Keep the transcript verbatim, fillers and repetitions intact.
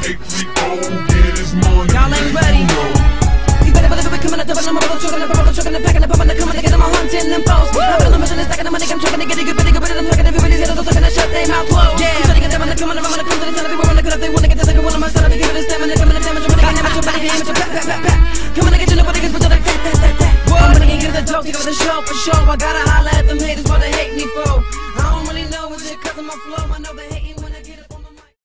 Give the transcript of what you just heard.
eight three oh, get his money. Y'all ain't ready. You better believe it, coming out the bottom, I'm choking the purple, choking the pack, and the pump, and the coming to get them, I'm hunting them foes. I'm on the mission, it's stacking the money, I'm trying to get it, good, good, good, I'm talking to everybody's head, I'm talking to shut their mouth closed. Yeah, I'm trying to get them, I'm coming, I'm gonna come to the center, people wanna cut up, they wanna get the second one of my son, they give it a stem, and they're coming to damage, I'm gonna get damage, I'm gonna get damage, pat, pat, pat, pat. Coming to get you, nobody gets put like that, that, that, that. I'm gonna get the dope, take over the show for sure. I gotta holla at them haters, what they hate me for. I don't really know, is it cause of my flow? I know they